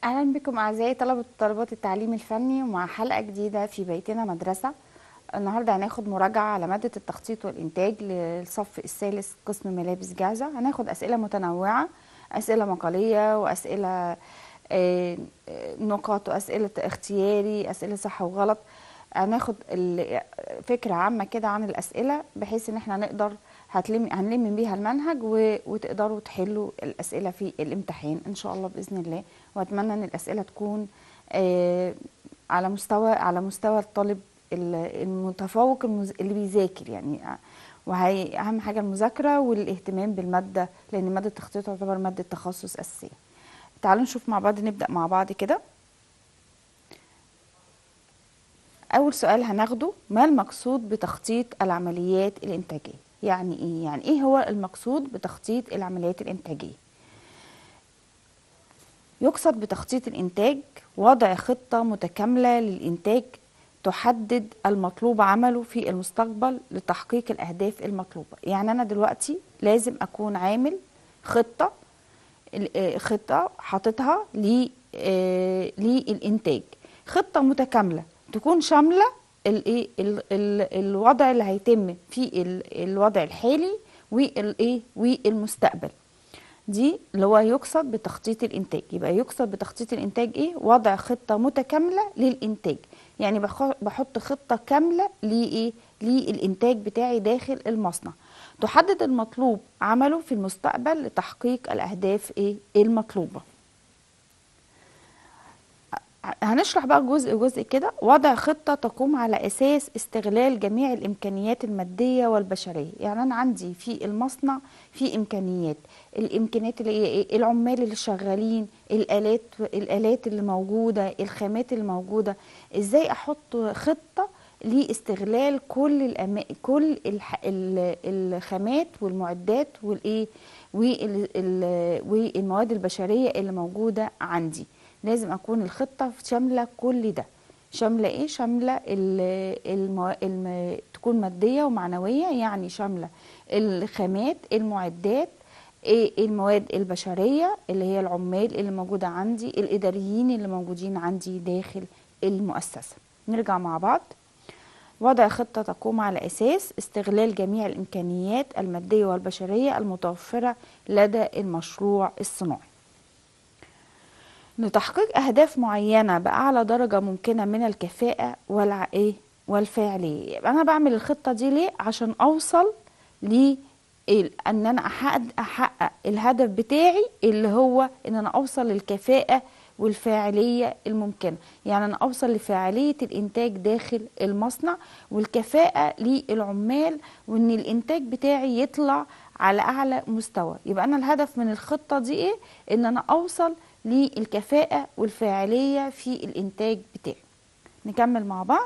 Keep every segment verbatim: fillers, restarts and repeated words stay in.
أهلا بكم أعزائي طلبة وطالبات التعليم الفني ومع حلقة جديدة في بيتنا مدرسة. النهاردة هناخد مراجعة على مادة التخطيط والإنتاج للصف الثالث قسم ملابس جاهزة. هناخد أسئلة متنوعة، أسئلة مقالية وأسئلة آه، آه، نقاط وأسئلة اختياري، أسئلة صح وغلط. هناخد ال- فكرة عامة كده عن الأسئلة بحيث إن احنا نقدر هتلم هنلم بيها المنهج و- وتقدروا تحلوا الأسئلة في الامتحان إن شاء الله بإذن الله. وأتمنى إن الأسئلة تكون آه، على مستوى على مستوى الطالب ال- المتفوق المز- اللي بيذاكر يعني. وهي أهم حاجة المذاكرة والاهتمام بالمادة، لأن مادة التخطيط تعتبر مادة تخصص أساسية. تعالوا نشوف مع بعض، نبدأ مع بعض كده. أول سؤال هناخده: ما المقصود بتخطيط العمليات الإنتاجية؟ يعني إيه؟ يعني إيه هو المقصود بتخطيط العمليات الإنتاجية؟ يقصد بتخطيط الإنتاج وضع خطة متكاملة للإنتاج تحدد المطلوب عمله في المستقبل لتحقيق الأهداف المطلوبة. يعني أنا دلوقتي لازم أكون عامل خطة، خطة حاططها للإنتاج، خطة متكاملة تكون شاملة الايه الوضع اللي هيتم في الوضع الحالي والايه والمستقبل. دي اللي هو يقصد بتخطيط الانتاج. يبقى يقصد بتخطيط الانتاج ايه؟ وضع خطة متكاملة للانتاج. يعني بحط خطة كاملة لايه؟ للانتاج بتاعي داخل المصنع، تحدد المطلوب عمله في المستقبل لتحقيق الاهداف ايه المطلوبة. هنشرح بقى جزء جزء كده. وضع خطة تقوم على أساس استغلال جميع الإمكانيات المادية والبشرية. يعني أنا عندي في المصنع في إمكانيات، الإمكانيات اللي هي إيه؟ العمال اللي شغالين، الآلات الآلات اللي موجودة، الخامات اللي موجودة. إزاي أحط خطة لاستغلال كل الأما... كل الح... الخامات والمعدات والإيه والمواد البشرية اللي موجودة عندي. لازم اكون الخطه شامله كل ده. شامله ايه؟ شامله المو... الم... تكون ماديه ومعنويه، يعني شامله الخامات، المعدات، إيه المواد البشريه اللي هي العمال اللي موجوده عندي، الاداريين اللي موجودين عندي داخل المؤسسه. نرجع مع بعض. وضع خطة تقوم على أساس استغلال جميع الإمكانيات المادية والبشرية المتوفرة لدى المشروع الصناعي لتحقيق أهداف معينة بأعلى درجة ممكنة من الكفاءة والع... إيه؟ والفاعلية. يبقى أنا بعمل الخطة دي ليه؟ عشان أوصل ل أن أنا أحقق, أحقق الهدف بتاعي اللي هو أن أنا أوصل للكفاءة والفاعلية الممكنة. يعني أنا أوصل لفاعلية الإنتاج داخل المصنع والكفاءة للعمال، وأن الإنتاج بتاعي يطلع على أعلى مستوى. يبقى أنا الهدف من الخطة دي إيه؟ أن أنا أوصل للكفاءة والفاعلية في الإنتاج بتاعي. نكمل مع بعض.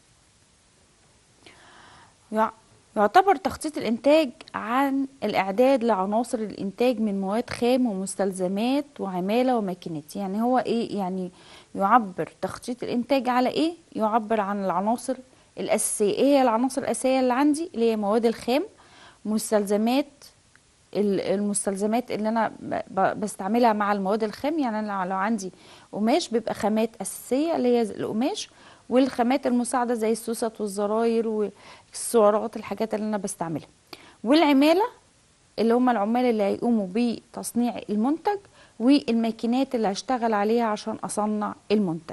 يعتبر تخطيط الإنتاج عن الإعداد لعناصر الإنتاج من مواد خام ومستلزمات وعمالة وماكينات. يعني هو إيه؟ يعني يعبر تخطيط الإنتاج على إيه؟ يعبر عن العناصر الأساسية. إيه هي العناصر الأساسية اللي عندي؟ اللي هي مواد الخام، مستلزمات، المستلزمات اللي انا بستعملها مع المواد الخام. يعني انا لو عندي قماش بيبقى خامات اساسيه اللي هي القماش، والخامات المساعده زي السوست والزراير والسعرات، الحاجات اللي انا بستعملها. والعماله اللي هم العمال اللي هيقوموا بتصنيع المنتج، والماكينات اللي هشتغل عليها عشان اصنع المنتج.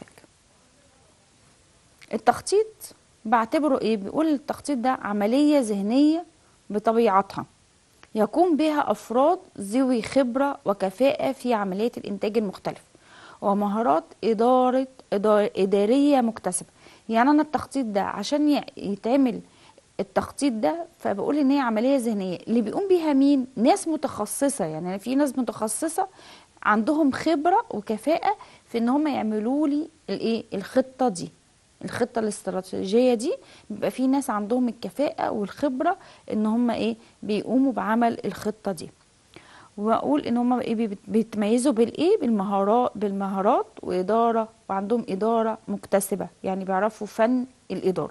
التخطيط بعتبره ايه؟ بيقول التخطيط ده عمليه ذهنيه بطبيعتها يقوم بها أفراد ذوي خبرة وكفاءة في عمليات الإنتاج المختلفة ومهارات إدارة إدارية مكتسبة. يعني أنا التخطيط ده عشان يتعمل التخطيط ده، فبقول إن هي عملية ذهنية اللي بيقوم بيها مين؟ ناس متخصصة. يعني في ناس متخصصة عندهم خبرة وكفاءة في إن هم يعملوا لي الإيه؟ الخطة دي، الخطة الاستراتيجية دي. بيبقى في ناس عندهم الكفاءة والخبرة ان هم ايه؟ بيقوموا بعمل الخطة دي. واقول ان هم ايه؟ بيتميزوا بالايه؟ بالمهارات بالمهارات وادارة، وعندهم ادارة مكتسبة، يعني بيعرفوا فن الادارة.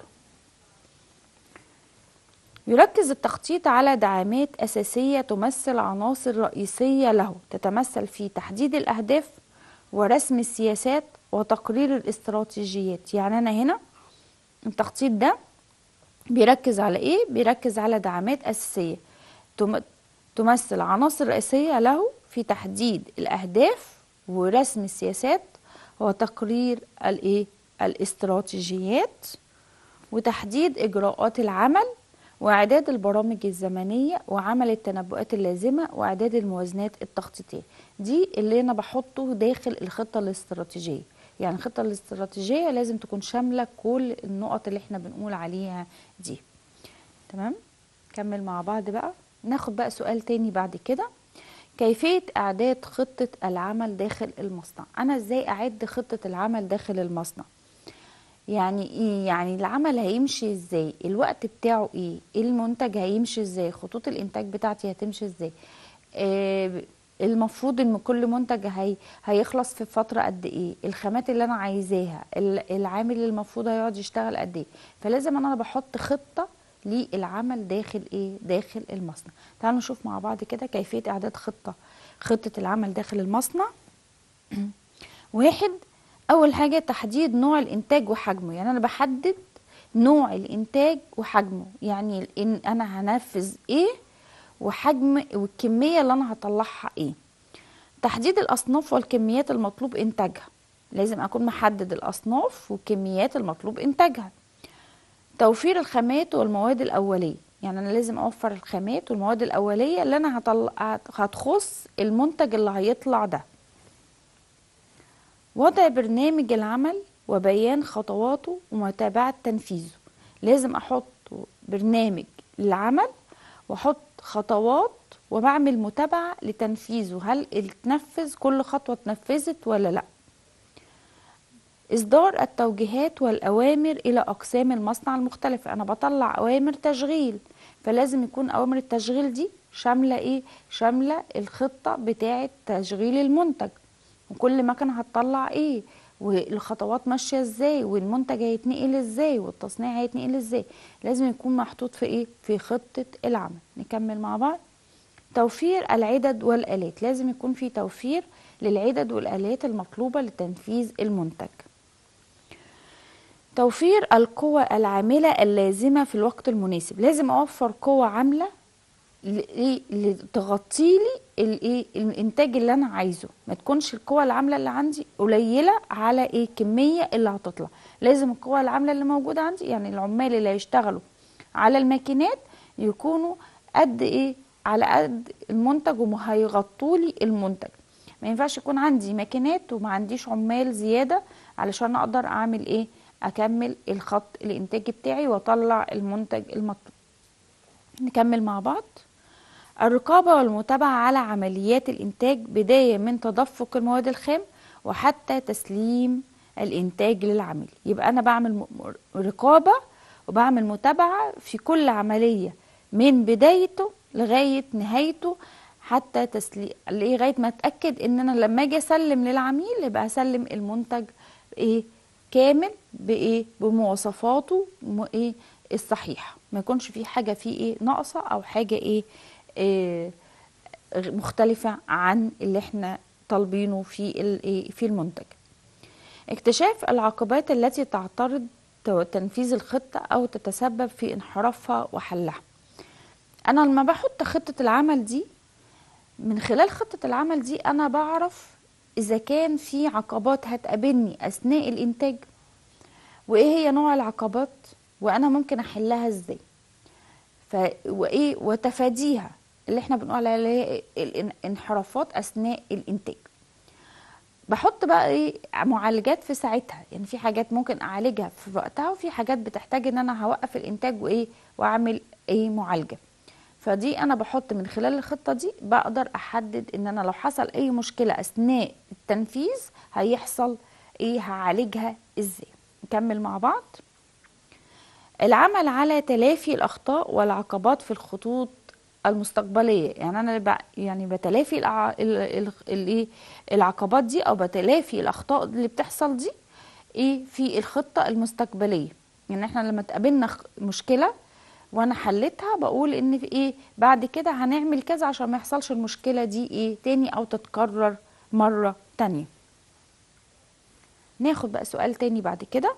يركز التخطيط على دعامات أساسية تمثل عناصر رئيسية له، تتمثل في تحديد الأهداف ورسم السياسات وتقرير الاستراتيجيات. يعني انا هنا التخطيط ده بيركز على ايه؟ بيركز على دعامات اساسيه تمثل عناصر رئيسيه له في تحديد الاهداف ورسم السياسات وتقرير الايه؟ الاستراتيجيات وتحديد اجراءات العمل واعداد البرامج الزمنيه وعمل التنبؤات اللازمه واعداد الموازنات التخطيطيه. دي اللي انا بحطه داخل الخطه الاستراتيجيه. يعني الخطه الاستراتيجيه لازم تكون شامله كل النقط اللي احنا بنقول عليها دي. تمام؟ نكمل مع بعض بقى. ناخد بقى سؤال تاني بعد كده. كيفيه اعداد خطه العمل داخل المصنع. انا ازاي اعد خطه العمل داخل المصنع؟ يعني ايه؟ يعني العمل هيمشي ازاي؟ الوقت بتاعه ايه؟ المنتج هيمشي ازاي؟ خطوط الانتاج بتاعتي هتمشي ازاي؟ آه المفروض ان كل منتج هي هيخلص في فترة قد ايه؟ الخامات اللي انا عايزاها، العامل اللي المفروض هيقعد يشتغل قد ايه؟ فلازم انا بحط خطة للعمل داخل ايه؟ داخل المصنع. تعالوا نشوف مع بعض كده كيفية اعداد خطة خطة العمل داخل المصنع. واحد، اول حاجه تحديد نوع الانتاج وحجمه. يعني انا بحدد نوع الانتاج وحجمه، يعني ان انا هنفذ ايه وحجم والكميه اللي انا هطلعها ايه. تحديد الاصناف والكميات المطلوب انتاجها، لازم اكون محدد الاصناف والكميات المطلوب انتاجها. توفير الخامات والمواد الاوليه، يعني انا لازم اوفر الخامات والمواد الاوليه اللي انا هطلع هتخص المنتج اللي هيطلع ده. وضع برنامج العمل وبيان خطواته ومتابعة تنفيذه، لازم احط برنامج للعمل واحط خطوات وبعمل متابعة لتنفيذه، هل اتنفذ كل خطوة اتنفذت ولا لا. اصدار التوجيهات والاوامر الى اقسام المصنع المختلفة، انا بطلع اوامر تشغيل، فلازم يكون اوامر التشغيل دي شاملة ايه؟ شاملة الخطة بتاعة تشغيل المنتج، وكل مكنه هتطلع ايه، والخطوات ماشيه ازاي، والمنتج هيتنقل ازاي، والتصنيع هيتنقل ازاي. لازم يكون محطوط في ايه؟ في خطه العمل. نكمل مع بعض. توفير العدد والالات، لازم يكون في توفير للعدد والالات المطلوبه لتنفيذ المنتج. توفير القوى العامله اللازمه في الوقت المناسب، لازم اوفر قوه عامله تغطي لي الايه؟ الانتاج اللي انا عايزه، ما تكونش القوه العامله اللي عندي قليله على ايه؟ الكميه اللي هتطلع. لازم القوه العامله اللي موجوده عندي، يعني العمال اللي هيشتغلوا على الماكينات يكونوا قد ايه؟ على قد المنتج وهيغطوا لي المنتج. ما ينفعش يكون عندي ماكينات وما عنديش عمال زياده علشان اقدر اعمل ايه؟ اكمل الخط الانتاجي بتاعي واطلع المنتج المطلوب. نكمل مع بعض. الرقابة والمتابعة على عمليات الإنتاج بداية من تدفق المواد الخام وحتى تسليم الإنتاج للعميل. يبقى أنا بعمل رقابة وبعمل متابعة في كل عملية من بدايته لغاية نهايته، حتى تسليم لغاية ما أتأكد إن أنا لما أجي أسلم للعميل يبقى أسلم المنتج إيه؟ كامل بإيه؟ بمواصفاته إيه؟ الصحيحة، ما يكونش فيه حاجة فيه إيه؟ ناقصة أو حاجة إيه؟ إيه مختلفة عن اللي احنا طالبينه في في المنتج. اكتشاف العقبات التي تعترض تنفيذ الخطة أو تتسبب في انحرافها وحلها. أنا لما بحط خطة العمل دي، من خلال خطة العمل دي أنا بعرف إذا كان في عقبات هتقابلني أثناء الإنتاج، وإيه هي نوع العقبات، وأنا ممكن أحلها إزاي، ف وإيه وتفاديها اللي احنا بنقول عليها الانحرافات اثناء الانتاج. بحط بقى ايه؟ معالجات في ساعتها، يعني في حاجات ممكن اعالجها في وقتها وفي حاجات بتحتاج ان انا هوقف الانتاج وايه واعمل ايه معالجه. فدي انا بحط من خلال الخطه دي بقدر احدد ان انا لو حصل اي مشكله اثناء التنفيذ هيحصل ايه، هعالجها ازاي. نكمل مع بعض. العمل على تلافي الاخطاء والعقبات في الخطوط المستقبليه، يعني انا ب... يعني بتلافي الع... ال... ال... ال... العقبات دي او بتلافي الاخطاء اللي بتحصل دي ايه في الخطه المستقبليه. يعني احنا لما تقابلنا مشكله وانا حلتها بقول ان في ايه بعد كده هنعمل كذا عشان ما يحصلش المشكله دي ايه تاني او تتكرر مره تانية. ناخد بقى سؤال تاني بعد كده.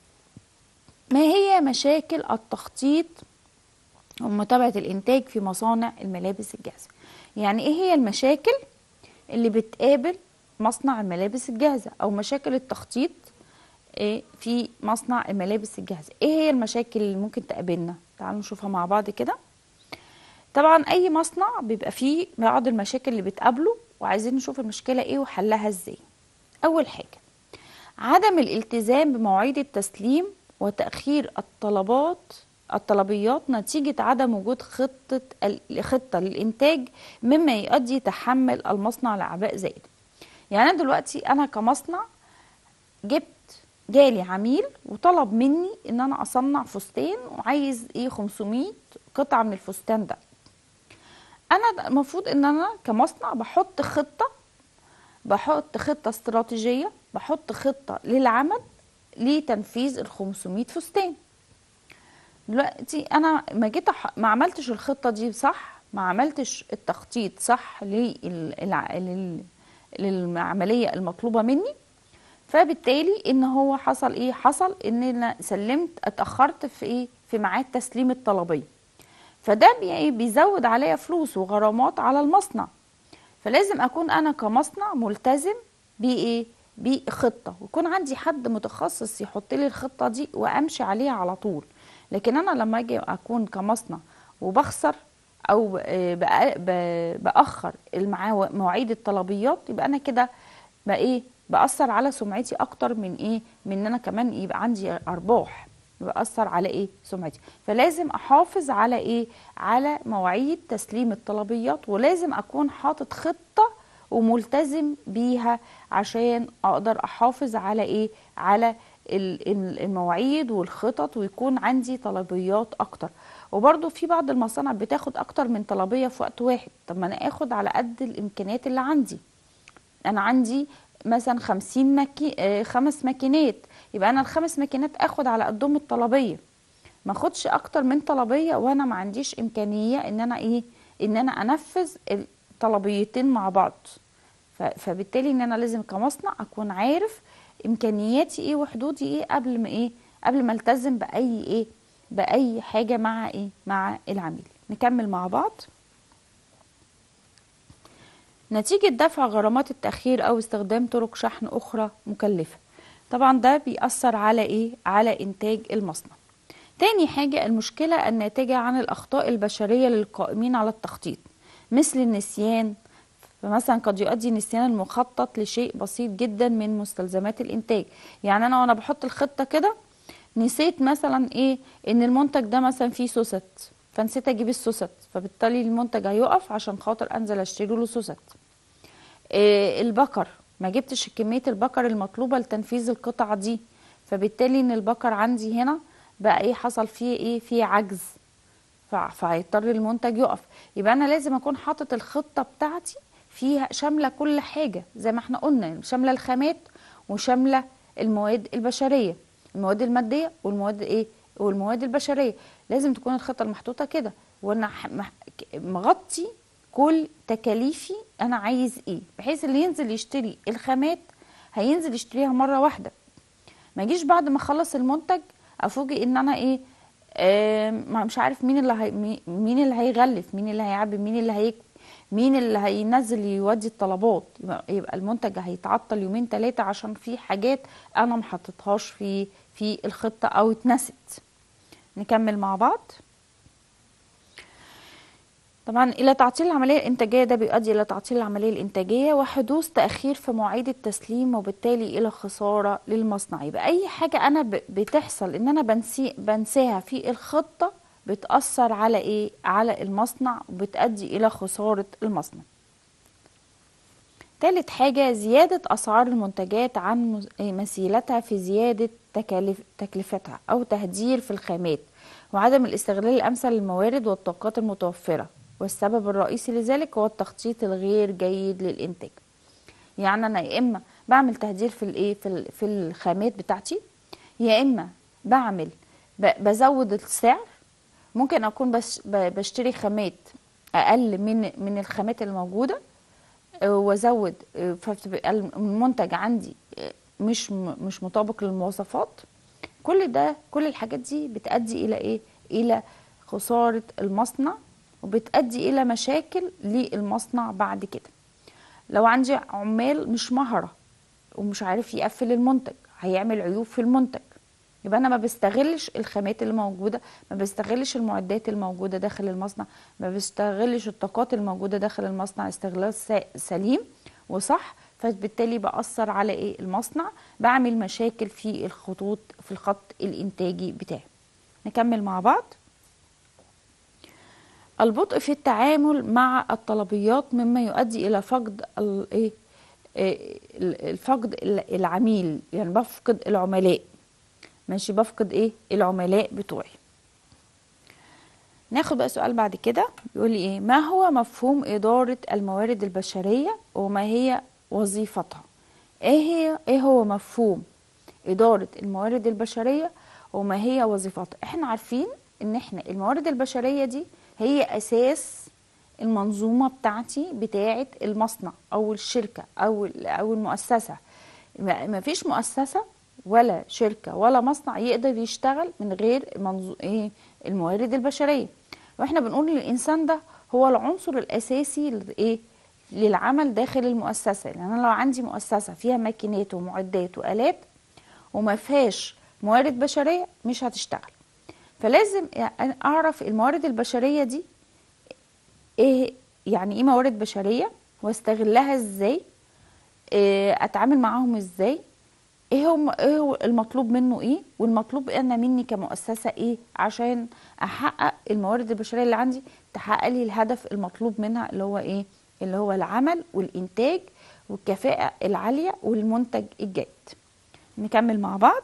ما هي مشاكل التخطيط ومتابعة الإنتاج في مصانع الملابس الجاهزة؟ يعني إيه هي المشاكل اللي بتقابل مصنع الملابس الجاهزة أو مشاكل التخطيط إيه في مصنع الملابس الجاهزة؟ إيه هي المشاكل اللي ممكن تقابلنا؟ تعالوا نشوفها مع بعض كده. طبعا أي مصنع بيبقى فيه بعض المشاكل اللي بتقابله، وعايزين نشوف المشكلة إيه وحلها إزاي. أول حاجة عدم الالتزام بمواعيد التسليم وتأخير الطلبات الطلبيات نتيجة عدم وجود خطة خطة للإنتاج، مما يؤدي تحمل المصنع لأعباء زائدة. يعني أنا دلوقتي أنا كمصنع جبت جالي عميل وطلب مني إن أنا أصنع فستان وعايز إيه خمسمية قطعة من الفستان ده. أنا المفروض إن أنا كمصنع بحط خطة بحط خطة استراتيجية، بحط خطة للعمل لتنفيذ ال خمسمية فستان. دلوقتي انا ما جيت أح... ما عملتش الخطة دي صح، ما عملتش التخطيط صح لل... لل... للعملية المطلوبة مني، فبالتالي ان هو حصل ايه حصل ان انا سلمت اتأخرت في ايه في ميعاد تسليم الطلبية، فده بي... بيزود عليا فلوس وغرامات على المصنع. فلازم اكون انا كمصنع ملتزم بايه بخطه، ويكون عندي حد متخصص يحط لي الخطه دي وامشي عليها على طول. لكن انا لما اجي اكون كمصنع وبخسر او باخر مواعيد الطلبيات، يبقى انا كده بقى ايه باثر على سمعتي اكتر من ايه من ان انا كمان يبقى عندي ارباح، بأثر على ايه سمعتي. فلازم احافظ على ايه على مواعيد تسليم الطلبيات، ولازم اكون حاطط خطة وملتزم بيها عشان اقدر احافظ على ايه على المواعيد والخطط، ويكون عندي طلبيات اكتر. وبرضو في بعض المصانع بتاخد اكتر من طلبية في وقت واحد. طب ما انا اخد على قد الامكانيات اللي عندي. انا عندي مثلا خمسين مكي... آه خمس ماكينات، يبقى انا الخمس ماكينات اخد على قدهم الطلبيه، ما اخدش اكتر من طلبيه وانا ما عنديش امكانيه ان انا ايه ان انا انفذ الطلبيتين مع بعض. ف... فبالتالي ان انا لازم كمصنع اكون عارف امكانياتي ايه وحدودي ايه قبل ما ايه قبل ما التزم باي ايه باي حاجه مع ايه مع العميل. نكمل مع بعض. نتيجة دفع غرامات التأخير أو استخدام طرق شحن أخرى مكلفة، طبعا ده بيأثر على إيه؟ على إنتاج المصنع. تاني حاجة المشكلة الناتجة عن الأخطاء البشرية للقائمين على التخطيط، مثل النسيان. فمثلا قد يؤدي نسيان المخطط لشيء بسيط جدا من مستلزمات الإنتاج. يعني أنا وأنا بحط الخطة كده نسيت مثلا إيه إن المنتج ده مثلا فيه سوست، فنسيت أجيب السوست، فبالتالي المنتج هيقف عشان خاطر أنزل أشتري له سوست. إيه البقر، ما جبتش كمية البقر المطلوبة لتنفيذ القطعة دي، فبالتالي ان البقر عندي هنا بقى ايه حصل فيه ايه فيه عجز، فهيضطر المنتج يقف. يبقى انا لازم اكون حاطط الخطة بتاعتي فيها شاملة كل حاجة زي ما احنا قلنا، شاملة الخامات وشاملة المواد البشرية، المواد المادية والمواد ايه والمواد البشرية. لازم تكون الخطة المحطوطة كده وانا مغطي كل تكاليفي انا عايز ايه، بحيث اللي ينزل يشتري الخامات هينزل يشتريها مره واحده. ما اجيش بعد ما اخلص المنتج افوجئ ان انا ايه آه مش عارف مين اللي هي مين اللي هيغلف، مين اللي هيعبي، مين اللي هيكتب، مين اللي هينزل يودي الطلبات. يبقى, يبقى المنتج هيتعطل يومين ثلاثه عشان في حاجات انا ما حطيتهاش في في الخطه او اتنست. نكمل مع بعض. طبعا الى تعطيل العمليه الانتاجيه، ده بيؤدي الى تعطيل العمليه الانتاجيه وحدوث تاخير في مواعيد التسليم، وبالتالي الى خساره للمصنع. يبقى اي حاجه انا بتحصل ان انا بنسي بنساها في الخطه بتاثر على ايه على المصنع وبتؤدي الى خساره المصنع. ثالث حاجه زياده اسعار المنتجات عن مثيلتها في زياده تكاليف تكلفتها او تهدير في الخامات، وعدم الاستغلال الامثل للموارد والطاقات المتوفره، والسبب الرئيسي لذلك هو التخطيط الغير جيد للإنتاج. يعني أنا يا إما بعمل تهدير في الإيه في في الخامات بتاعتي، يا إما بعمل بزود السعر. ممكن أكون بس بشتري خامات أقل من من الخامات الموجودة وأزود، فبتبقى المنتج عندي مش مش مطابق للمواصفات. كل ده كل الحاجات دي بتؤدي الى ايه؟ الى خسارة المصنع، وبتؤدي الى مشاكل للمصنع بعد كده. لو عندي عمال مش مهرة ومش عارف يقفل المنتج، هيعمل عيوب في المنتج. يبقى انا ما بستغلش الخامات اللي موجوده، ما بستغلش المعدات الموجوده داخل المصنع، ما بستغلش الطاقات الموجوده داخل المصنع استغلال سليم وصح. فبالتالي بأثر على ايه؟ المصنع، بعمل مشاكل في الخطوط في الخط الانتاجي بتاعي. نكمل مع بعض. البطء في التعامل مع الطلبيات مما يؤدي الى فقد الايه الفقد العميل، يعني بفقد العملاء. ماشي، بفقد ايه؟ العملاء بتوعي. ناخد بقى سؤال بعد كده بيقول لي ايه؟ ما هو مفهوم إدارة الموارد البشرية وما هي وظيفتها؟ ايه هي ايه هو مفهوم إدارة الموارد البشرية وما هي وظيفتها؟ احنا عارفين ان احنا الموارد البشرية دي هي اساس المنظومة بتاعتي بتاعة المصنع او الشركة او او المؤسسة. ما فيش مؤسسة ولا شركة ولا مصنع يقدر يشتغل من غير منظو... ايه الموارد البشرية. واحنا بنقول الانسان ده هو العنصر الاساسي ايه للعمل داخل المؤسسة. لان انا لو عندي مؤسسة فيها ماكينات ومعدات وآلات وما فيهاش موارد بشرية مش هتشتغل. فلازم اعرف الموارد البشرية دي ايه، يعني ايه موارد بشرية، واستغلها ازاي، إيه اتعامل معاهم ازاي، ايه هم ايه هو المطلوب منه ايه، والمطلوب انا مني كمؤسسه ايه عشان احقق الموارد البشريه اللي عندي تحقق لي الهدف المطلوب منها اللي هو ايه؟ اللي هو العمل والانتاج والكفاءه العاليه والمنتج الجيد. نكمل مع بعض.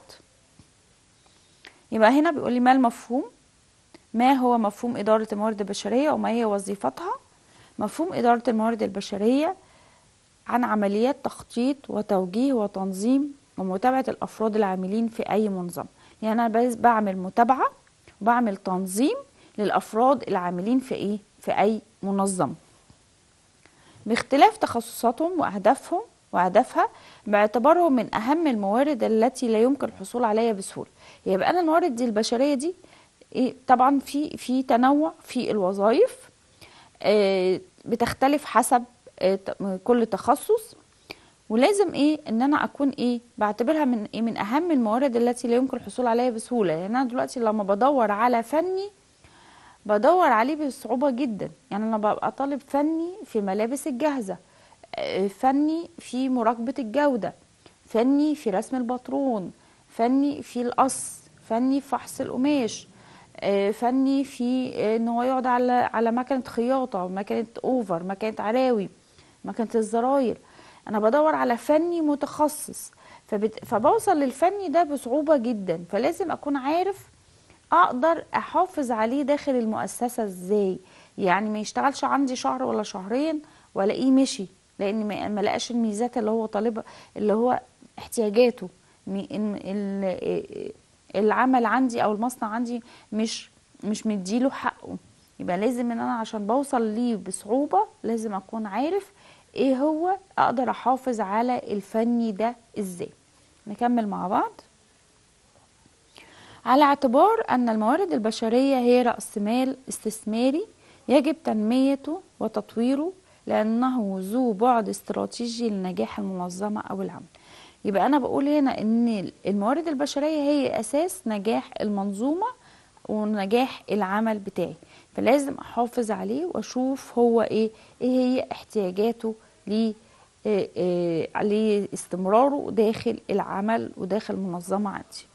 يبقى هنا بيقول لي ما المفهوم ما هو مفهوم اداره الموارد البشريه وما هي وظيفتها؟ مفهوم اداره الموارد البشريه عن عمليات تخطيط وتوجيه وتنظيم ومتابعة الأفراد العاملين في أي منظمة. يعني أنا بعمل متابعة وبعمل تنظيم للأفراد العاملين في إيه؟ في أي منظمة باختلاف تخصصاتهم وأهدافهم وأهدافها باعتبارهم من أهم الموارد التي لا يمكن الحصول عليها بسهولة. يبقى أنا الموارد دي البشرية دي إيه؟ طبعا في في تنوع في الوظائف، آه بتختلف حسب آه كل تخصص. ولازم ايه ان انا اكون ايه بعتبرها من ايه من اهم الموارد التي لا يمكن الحصول عليها بسهوله. لان يعني انا دلوقتي لما بدور على فني بدور عليه بصعوبه جدا. يعني انا ببقى طالب فني في ملابس الجاهزه، فني في مراقبه الجوده، فني في رسم الباترون، فني في القص، فني في فحص القماش، فني في ان هو يقعد على على مكنه خياطه، مكنه اوفر، مكنه عراوي، مكنه الزراير. انا بدور على فني متخصص، فبت... فبوصل للفني ده بصعوبة جدا. فلازم اكون عارف اقدر احافظ عليه داخل المؤسسة ازاي. يعني ما يشتغلش عندي شهر ولا شهرين والاقيه مشي، لان ما, ما لقاش الميزات اللي هو طالبها، اللي هو احتياجاته. العمل عندي او المصنع عندي مش مش مديله حقه. يبقى لازم ان انا عشان بوصل ليه بصعوبة لازم اكون عارف ايه هو اقدر احافظ على الفني ده ازاي. نكمل مع بعض. على اعتبار ان الموارد البشرية هي رأس مال استثماري يجب تنميته وتطويره لانه ذو بعد استراتيجي لنجاح المنظمة او العمل. يبقى انا بقول هنا ان الموارد البشرية هي اساس نجاح المنظومة ونجاح العمل بتاعي. فلازم احافظ عليه واشوف هو ايه ايه هي احتياجاته ليه لاستمراره داخل العمل وداخل المنظمة عندي.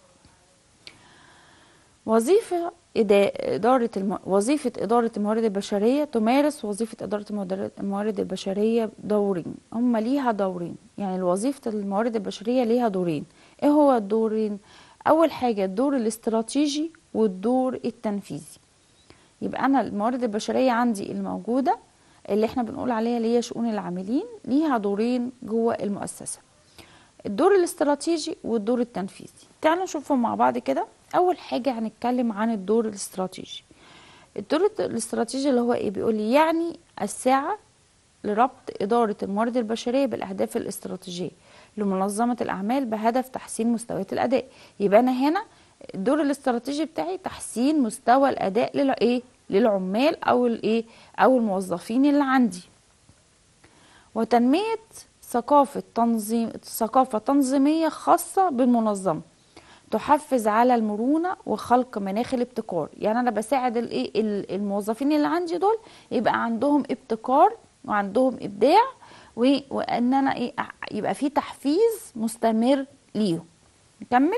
وظيفة إدارة الم... وظيفة إدارة الموارد البشرية تمارس وظيفة إدارة الموارد البشرية دورين. هم ليها دورين، يعني وظيفة الموارد البشرية ليها دورين. إيه هو الدورين؟ أول حاجة الدور الاستراتيجي والدور التنفيذي. يبقى أنا الموارد البشرية عندي الموجودة اللي احنا بنقول عليها اللي هي شؤون العاملين ليها دورين جوه المؤسسة، الدور الاستراتيجي والدور التنفيذي. تعالوا نشوفهم مع بعض كده. اول حاجة هنتكلم عن الدور الاستراتيجي. الدور الاستراتيجي اللي هو ايه؟ بيقول لي يعني الساعة لربط إدارة الموارد البشرية بالأهداف الاستراتيجية لمنظمة الأعمال بهدف تحسين مستويات الأداء. يبقى أنا هنا الدور الاستراتيجي بتاعي تحسين مستوى الأداء للإيه؟ للعمال أو الإيه؟ أو الموظفين اللي عندي. وتنمية ثقافة تنظيم ثقافة تنظيمية خاصة بالمنظمة تحفز على المرونة وخلق مناخ الابتكار. يعني أنا بساعد الإيه؟ الموظفين اللي عندي دول يبقى عندهم ابتكار وعندهم إبداع، وان انا ايه يبقى في تحفيز مستمر ليهم. نكمل.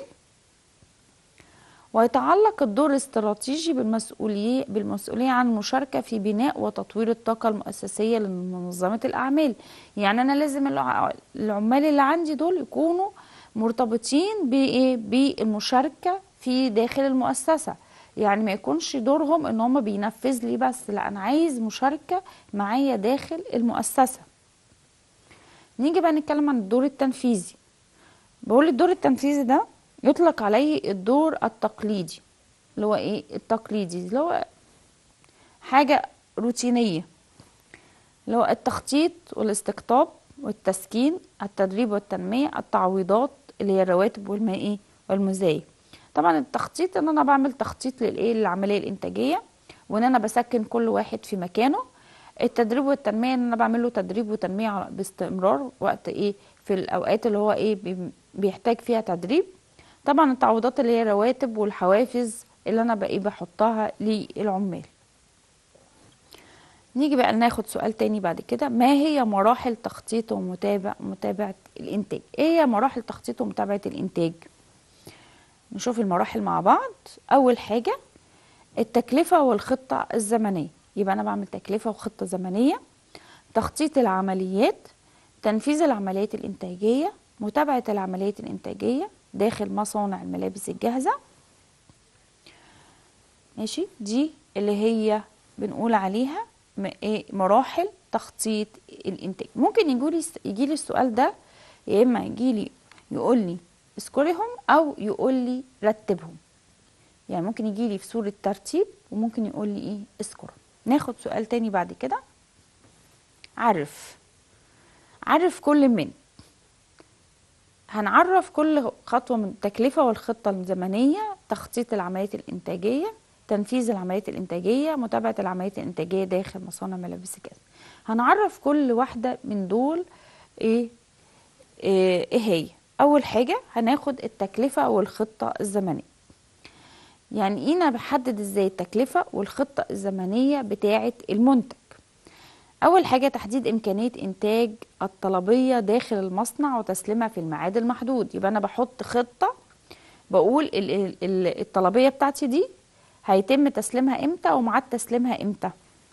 ويتعلق الدور الاستراتيجي بالمسؤولية بالمسؤولية عن المشاركة في بناء وتطوير الطاقة المؤسسية لمنظمة الأعمال. يعني أنا لازم العمال اللي عندي دول يكونوا مرتبطين بإيه؟ بالمشاركة في داخل المؤسسة. يعني ما يكونش دورهم ان هم بينفذ لي بس، لا أنا عايز مشاركة معايا داخل المؤسسة. نيجي بقى نتكلم عن الدور التنفيذي. بقول الدور التنفيذي ده يطلق عليه الدور التقليدي، اللي هو ايه التقليدي؟ اللي هو حاجة روتينية، اللي هو التخطيط والاستقطاب والتسكين، التدريب والتنمية، التعويضات اللي هي الرواتب والماء والمزايا. طبعا التخطيط ان انا بعمل تخطيط للايه للعملية الانتاجية، وان انا بسكن كل واحد في مكانه. التدريب والتنميه ان انا بعمل له تدريب وتنميه باستمرار وقت ايه في الاوقات اللي هو ايه بيحتاج فيها تدريب. طبعا التعويضات اللي هي الرواتب والحوافز اللي انا بقى بحطها للعمال. نيجي بقى ناخد سؤال تاني بعد كده. ما هي مراحل تخطيط ومتابعه متابعه الانتاج؟ ايه هي مراحل تخطيط ومتابعه الانتاج؟ نشوف المراحل مع بعض. اول حاجه التكلفه والخطه الزمنيه. يبقى أنا بعمل تكلفة وخطة زمنية، تخطيط العمليات، تنفيذ العمليات الإنتاجية، متابعة العمليات الإنتاجية داخل مصانع الملابس الجاهزة. ماشي، دي اللي هي بنقول عليها مراحل تخطيط الإنتاج. ممكن يجولي يجيلي السؤال ده، يا إما يجيلي يقول لي اذكرهم أو يقول لي رتبهم. يعني ممكن يجيلي في صورة ترتيب وممكن يقول لي إيه اذكرهم. ناخد سؤال تاني بعد كده. عرف عرف كل من هنعرف كل خطوة من التكلفة والخطة الزمنية، تخطيط العمليات الإنتاجية، تنفيذ العمليات الإنتاجية، متابعة العمليات الإنتاجية داخل مصانع ملابس الجاهزة. هنعرف كل واحدة من دول إيه إيه, إيه هي. أول حاجة هناخد التكلفة والخطة الزمنية. يعني إيه؟ أنا بحدد إزاي التكلفة والخطة الزمنية بتاعة المنتج. أول حاجة تحديد إمكانية إنتاج الطلبية داخل المصنع وتسليمها في الميعاد المحدود. يبقى أنا بحط خطة، بقول الطلبية بتاعتي دي هيتم تسليمها إمتى وميعاد تسليمها إمتى.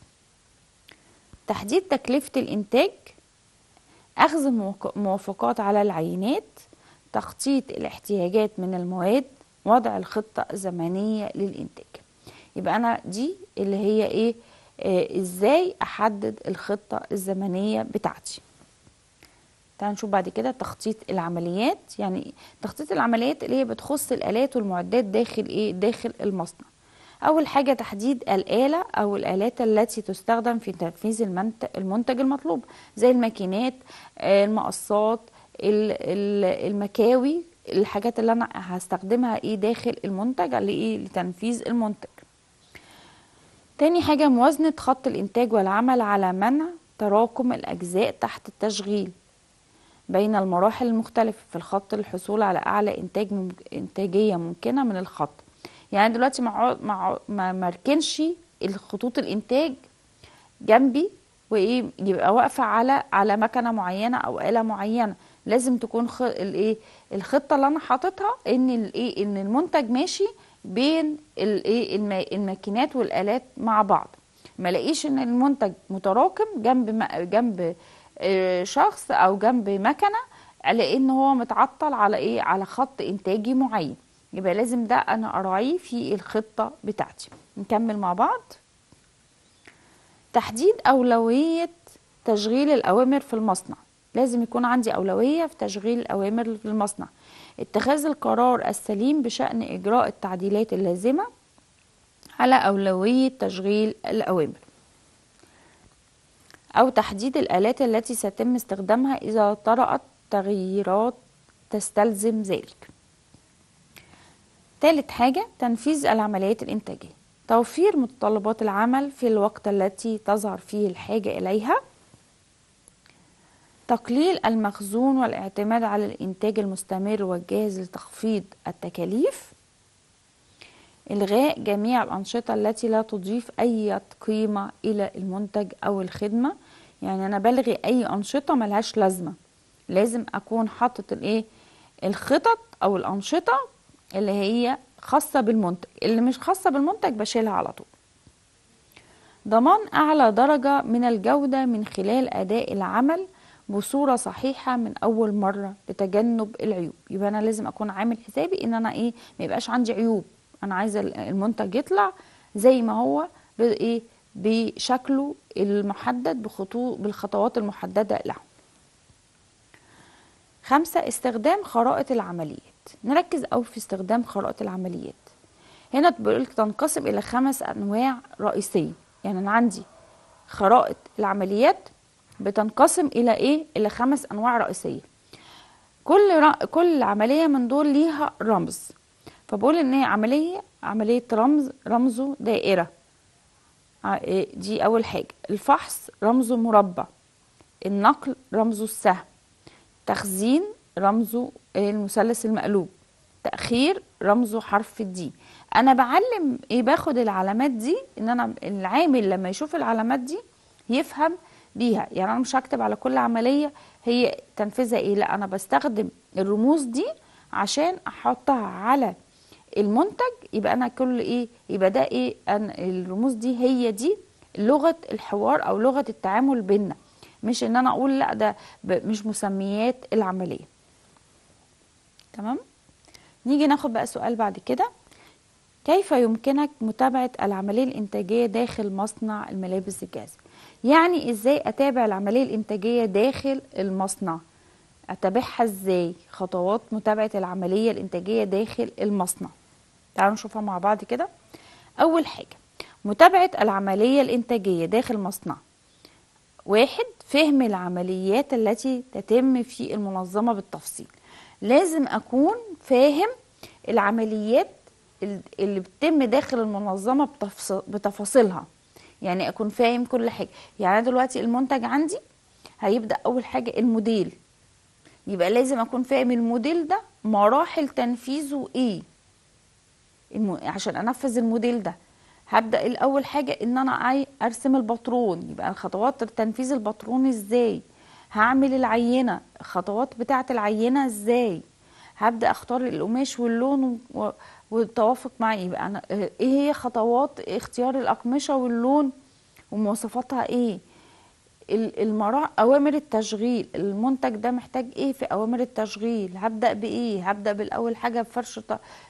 تحديد تكلفة الإنتاج، أخذ موافقات على العينات، تخطيط الاحتياجات من المواد، وضع الخطة الزمنية للإنتاج. يبقى أنا دي اللي هي إيه آه إزاي أحدد الخطة الزمنية بتاعتي. تعالوا نشوف بعد كده تخطيط العمليات. يعني تخطيط العمليات اللي هي بتخص الآلات والمعدات داخل إيه داخل المصنع. أول حاجة تحديد الآلة أو الآلات التي تستخدم في تنفيذ المنتج المطلوب، زي الماكينات، المقصات، المكاوي، الحاجات اللي أنا هستخدمها إيه داخل المنتج لإيه لتنفيذ المنتج. تاني حاجة موازنة خط الإنتاج والعمل على منع تراكم الأجزاء تحت التشغيل بين المراحل المختلفة في الخط للحصول على أعلى إنتاج مم... إنتاجية ممكنة من الخط. يعني دلوقتي مع مع ما مركنش الخطوط الإنتاج جنبي وإيه يبقى واقفة على على مكنة معينة أو آلة معينة. لازم تكون خ... الإيه الخطة اللي أنا حاططها إن الإيه إن المنتج ماشي بين الايه الماكينات والآلات مع بعض. ما لاقيش ان المنتج متراكم جنب جنب شخص او جنب مكنه، لان هو متعطل على ايه على خط انتاجي معين. يبقى لازم ده انا اراعيه في الخطه بتاعتي. نكمل مع بعض. تحديد اولويه تشغيل الاوامر في المصنع. لازم يكون عندي اولويه في تشغيل الاوامر في المصنع. اتخاذ القرار السليم بشأن إجراء التعديلات اللازمة على أولوية تشغيل الأوامر. أو تحديد الآلات التي سيتم استخدامها إذا طرأت تغييرات تستلزم ذلك. ثالث حاجة تنفيذ العمليات الإنتاجية، توفير متطلبات العمل في الوقت التي تظهر فيه الحاجة إليها، تقليل المخزون والاعتماد على الإنتاج المستمر والجاهز لتخفيض التكاليف، إلغاء جميع الأنشطة التي لا تضيف أي قيمة إلى المنتج أو الخدمة. يعني أنا بلغي أي أنشطة ملهاش لازمة، لازم أكون حاطط الإيه الخطط أو الأنشطة اللي هي خاصة بالمنتج، اللي مش خاصة بالمنتج بشيلها على طول. ضمان أعلى درجة من الجودة من خلال أداء العمل بصورة صحيحة من أول مرة لتجنب العيوب. يبقى أنا لازم أكون عامل حسابي إن أنا إيه ما يبقاش عندي عيوب، أنا عايزة المنتج يطلع زي ما هو بإيه بشكله المحدد بخطوط بالخطوات المحددة له. خمسة، استخدام خرائط العمليات. نركز أوي في استخدام خرائط العمليات. هنا بقولك تنقسم إلى خمس أنواع رئيسية. يعني أنا عندي خرائط العمليات بتنقسم إلى إيه؟ إلى خمس أنواع رئيسية. كل ر... كل عملية من دول ليها رمز. فبقول إن هي عملية عملية رمز رمزه دائرة، دي أول حاجة. الفحص رمزه مربع، النقل رمزه السهم، تخزين رمزه المثلث المقلوب، تأخير رمزه حرف الدي. انا بعلم ايه باخد العلامات دي ان انا العامل لما يشوف العلامات دي يفهم بيها. يعني انا مش هكتب على كل عملية هي تنفيذها ايه، لا انا بستخدم الرموز دي عشان احطها على المنتج. يبقى انا كل ايه يبقى ده ايه أنا الرموز دي هي دي لغة الحوار او لغة التعامل بينا، مش ان انا اقول لا ده مش مسميات العملية. تمام. نيجي ناخد بقى سؤال بعد كده. كيف يمكنك متابعة العملية الإنتاجية داخل مصنع الملابس الجاهزة؟ يعني إزاي أتابع العملية الإنتاجية داخل المصنع؟ أتابعها إزاي؟ خطوات متابعة العملية الإنتاجية داخل المصنع. تعالوا نشوفها مع بعض كده. أول حاجة متابعة العملية الإنتاجية داخل مصنع. واحد، فهم العمليات التي تتم في المنظمة بالتفصيل. لازم أكون فاهم العمليات اللي بتتم داخل المنظمة بتفاصيلها، يعني أكون فاهم كل حاجة. يعني دلوقتي المنتج عندي هيبدأ أول حاجة الموديل، يبقى لازم أكون فاهم الموديل ده مراحل تنفيذه إيه. عشان أنفذ الموديل ده هبدأ الأول حاجة إن أنا أرسم الباترون، يبقى خطوات تنفيذ الباترون إزاي. هعمل العينة، خطوات بتاعة العينة إزاي. هبدأ أختار القماش واللون والتوافق معي. يبقى أنا إيه هي خطوات اختيار الأقمشة واللون ومواصفاتها إيه. المراحل، أوامر التشغيل، المنتج ده محتاج إيه في أوامر التشغيل. هبدأ بإيه؟ هبدأ بالأول حاجة بفرش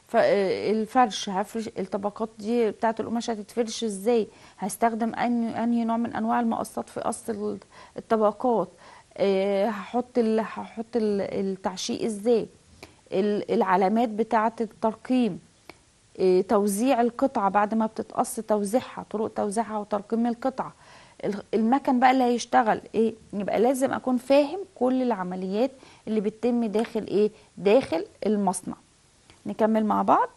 الفرش، هفرش الطبقات دي بتاعة القماشة هتتفرش إزاي. هستخدم أنهي نوع من أنواع المقصات في قص الطبقات. هحط هحط التعشيق إزاي. العلامات بتاعة الترقيم، توزيع القطعة بعد ما بتتقص، توزيعها، طرق توزيعها وترقيم القطعة. المكن بقى اللي هيشتغل ايه. يبقى لازم اكون فاهم كل العمليات اللي بتتم داخل ايه داخل المصنع. نكمل مع بعض.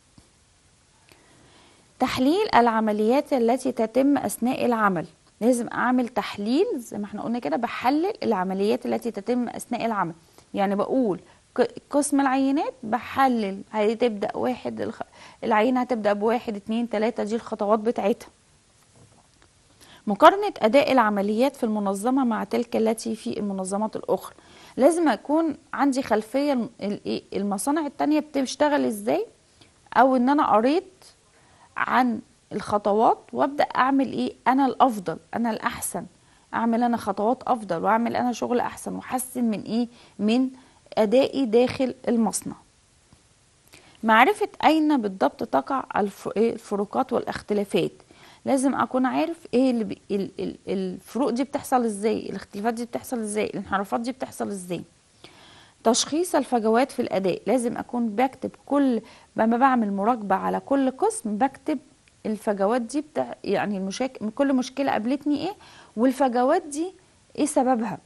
تحليل العمليات التي تتم اثناء العمل. لازم اعمل تحليل زي ما احنا قلنا كده، بحلل العمليات التي تتم اثناء العمل. يعني بقول قسم العينات بحلل هتبدأ واحد العينة هتبدأ بواحد اتنين تلاتة، دي الخطوات بتاعتها. مقارنة أداء العمليات في المنظمة مع تلك التي في المنظمات الأخرى. لازم أكون عندي خلفية المصانع التانية بتشتغل إزاي، أو إن أنا قريت عن الخطوات وأبدأ أعمل إيه أنا الأفضل، أنا الأحسن، أعمل أنا خطوات أفضل وأعمل أنا شغل أحسن وأحسن من إيه من أدائي داخل المصنع. معرفة أين بالضبط تقع الفروقات والاختلافات. لازم أكون عارف إيه اللي بي الفروق دي بتحصل إزاي، الاختلافات دي بتحصل إزاي، الانحرافات دي بتحصل إزاي. تشخيص الفجوات في الأداء. لازم أكون بكتب كل ما بعمل مراقبة على كل قسم، بكتب الفجوات دي بتاع يعني المشاكل، كل مشكلة قابلتني إيه والفجوات دي إيه سببها.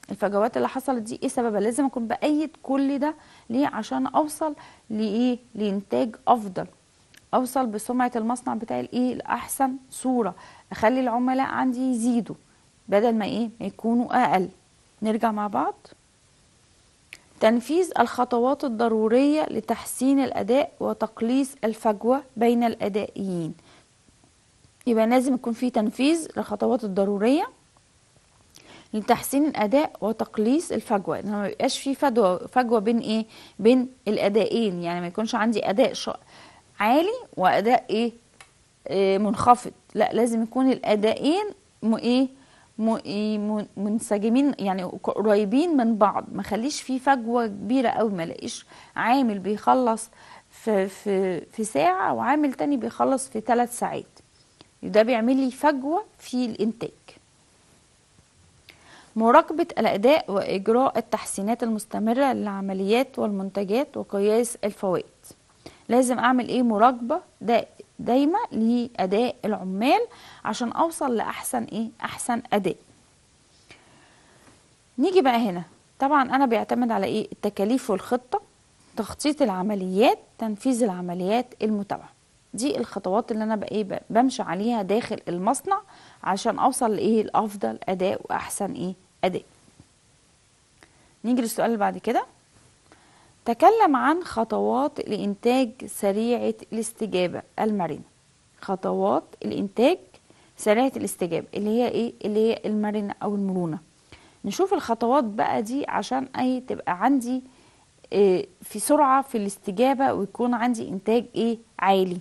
الفجوات اللي حصلت دي ايه سببها؟ لازم اكون بايد كل ده ليه؟ عشان اوصل لايه؟ لانتاج افضل، اوصل بسمعة المصنع بتاعي لايه؟ لاحسن صورة، اخلي العملاء عندي يزيدوا بدل ما ايه؟ ما يكونوا اقل. نرجع مع بعض. تنفيذ الخطوات الضرورية لتحسين الاداء وتقليص الفجوة بين الادائيين. يبقى لازم يكون في تنفيذ للخطوات الضرورية لتحسين الاداء وتقليص الفجوه، ان ما يبقاش في فجوه فجوه بين ايه؟ بين الادائين، يعني ما يكونش عندي اداء عالي واداء ايه؟ آه منخفض، لا لازم يكون الادائين م ايه؟ م إيه منسجمين، يعني قريبين من بعض، ما خليش في فجوه كبيره قوي، ما لاقيش عامل بيخلص في في في ساعه وعامل تاني بيخلص في ثلاث ساعات، ده بيعمل لي فجوه في الانتاج. مراقبة الأداء وإجراء التحسينات المستمرة للعمليات والمنتجات وقياس الفوائد. لازم أعمل إيه؟ مراقبة دا دايما لأداء العمال عشان أوصل لأحسن إيه؟ أحسن أداء. نيجي بقى هنا، طبعا أنا بيعتمد على إيه؟ التكاليف والخطة، تخطيط العمليات، تنفيذ العمليات، المتابعة. دي الخطوات اللي أنا بقى إيه؟ بمشي عليها داخل المصنع عشان أوصل لإيه؟ لأفضل أداء وأحسن إيه؟ أداء. نيجي للسؤال اللي بعد كده. تكلم عن خطوات الإنتاج سريعة الاستجابة المرنة. خطوات الإنتاج سريعة الاستجابة اللي هي إيه؟ اللي هي المرنة أو المرونة. نشوف الخطوات بقى دي عشان أي تبقى عندي إيه؟ في سرعة في الاستجابة ويكون عندي إنتاج إيه؟ عالي.